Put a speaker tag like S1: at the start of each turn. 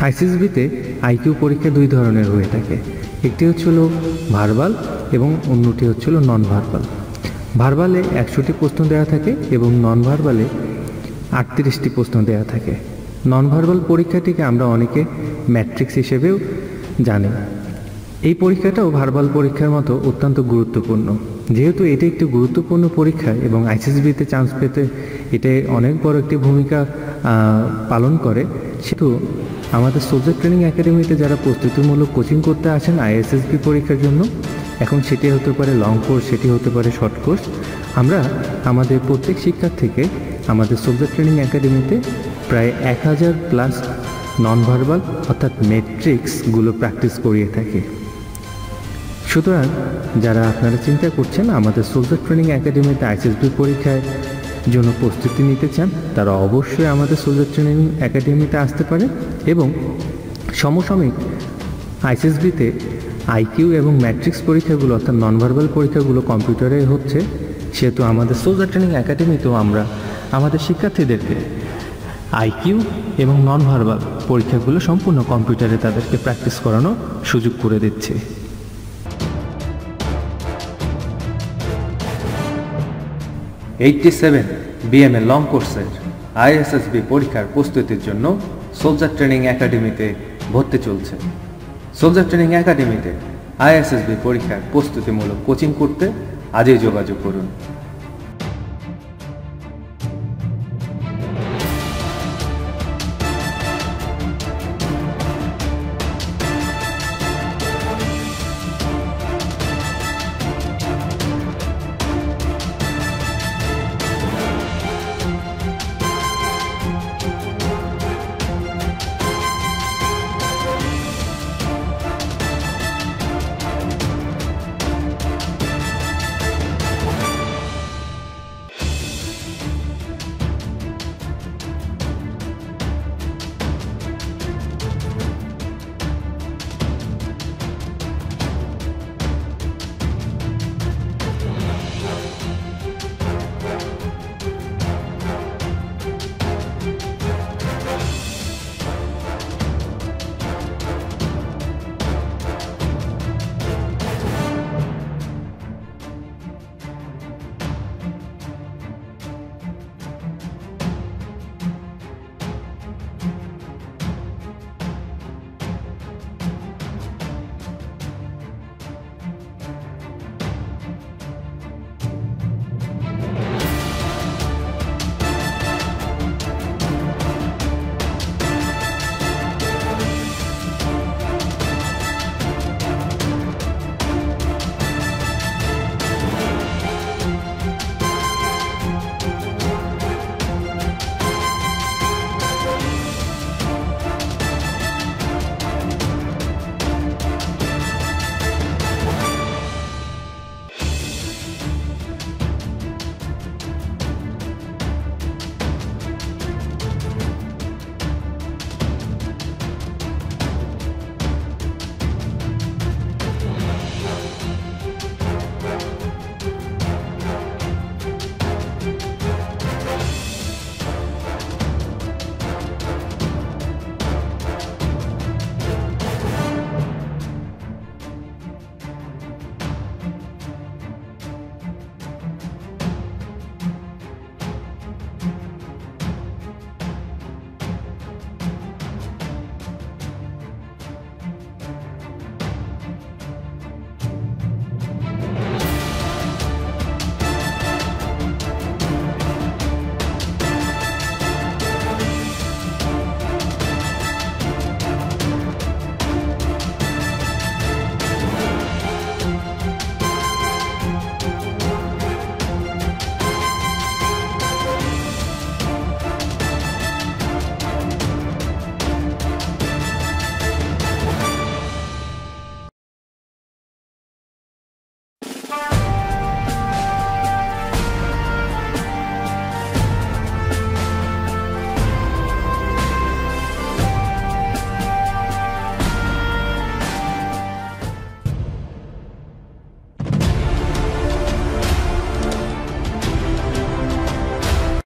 S1: আইসিএসবিতে IQ পরীক্ষা দুই ধরনের হয়ে থাকে। একটি হচ্ছিল ভার্বাল এবং অন্যটি হচ্ছিল নন ভার্বাল। ভার্বালে 100টি প্রশ্ন দেওয়া থাকে এবং নন ভার্বালে 38টি প্রশ্ন দেওয়া থাকে। নন ভার্বাল পরীক্ষাটিকে আমরা অনেকে ম্যাট্রিক্স হিসেবেও জানি। এই পরীক্ষাটাও ভার্বাল পরীক্ষার মতো অত্যন্ত গুরুত্বপূর্ণ। যেহেতু এটি একটি গুরুত্বপূর্ণ পরীক্ষা এবং আইসিএসবিতে চান্স পেতে এটা অনেক বড় একটি ভূমিকা পালন করে, সেহেতু আমাদের সোলজার ট্রেনিং একাডেমিতে যারা প্রস্তুতিমূলক কোচিং করতে আসেন আইএসএসবি পরীক্ষার জন্য, এখন সেটি হতে পারে লং কোর্স, সেটি হতে পারে শর্ট কোর্স, আমরা আমাদের প্রত্যেক শিক্ষার্থীকে আমাদের সোলজার ট্রেনিং একাডেমিতে প্রায় 1000+ নন ভার্বাল অর্থাৎ ম্যাট্রিক্সগুলো প্র্যাকটিস করিয়ে থাকি। সুতরাং যারা আপনারা চিন্তা করছেন আমাদের সোলজার ট্রেনিং একাডেমিতে আইসিএসবি পরীক্ষার জন্য প্রস্তুতি নিতে চান, তারা অবশ্যই আমাদের সোলজার ট্রেনিং একাডেমিতে আসতে পারে এবং সমসাময়িক আইসিএসবিতে আইকিউ এবং ম্যাট্রিক্স পরীক্ষাগুলো অর্থাৎ নন ভার্বাল পরীক্ষাগুলো কম্পিউটারে হচ্ছে, সেহেতু আমাদের সোলজার ট্রেনিং একাডেমিতেও আমরা আমাদের শিক্ষার্থীদেরকে আইকিউ এবং নন ভার্বাল পরীক্ষাগুলো সম্পূর্ণ কম্পিউটারে তাদেরকে প্র্যাকটিস করানোর সুযোগ করে দিচ্ছি।
S2: BMA লং কোর্সের আইএসএসবি পরীক্ষার প্রস্তুতির জন্য সোলজার ট্রেনিং একাডেমিতে ভর্তি চলছে। সোলজার ট্রেনিং একাডেমিতে আইএসএসবি পরীক্ষার প্রস্তুতিমূলক কোচিং করতে আজই যোগাযোগ করুন।